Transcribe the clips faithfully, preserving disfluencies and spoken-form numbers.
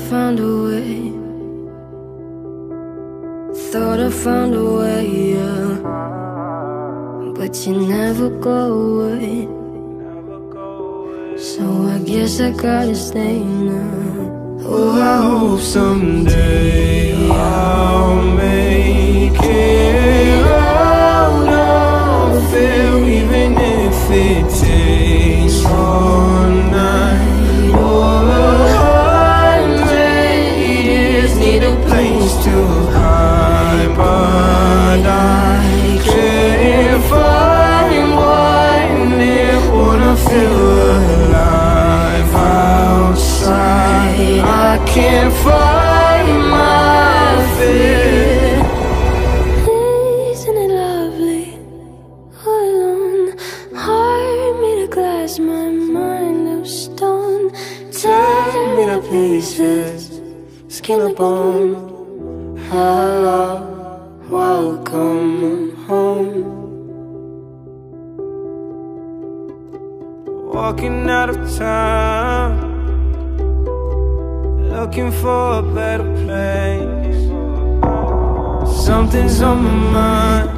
found a way. Thought I found a way, yeah. But you never go away. So I guess I gotta stay now. Oh, I hope someday I'll make it out of there, even if it takes all night or a hundred years. Need a place to hide, but I can't find one there. Wanna feel alive outside. I can't find my fear. Isn't it lovely? All alone, heart made of glass, my mind of stone. Tear me to pieces, skin and bone. Hello, welcome home. Walking out of town, looking for a better place. Something's on my mind,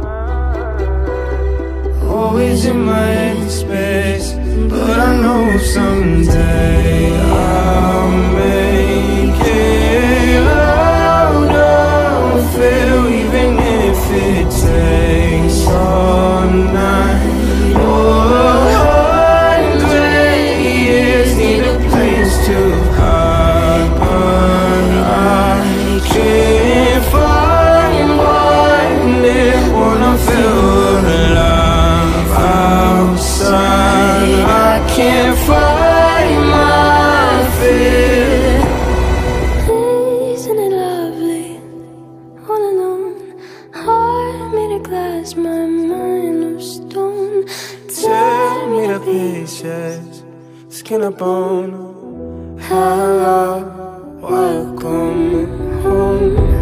always in my head space. But I know someday I'll make it out of there, even if it takes all night or a hundred years. Need a place to hide, but I can't find one there. Wanna feel alive outside. I can't find my fear. Isn't it lovely? All alone, heart made of glass, my mind of stone. Tear me to pieces, skin and bone. Hello, welcome home.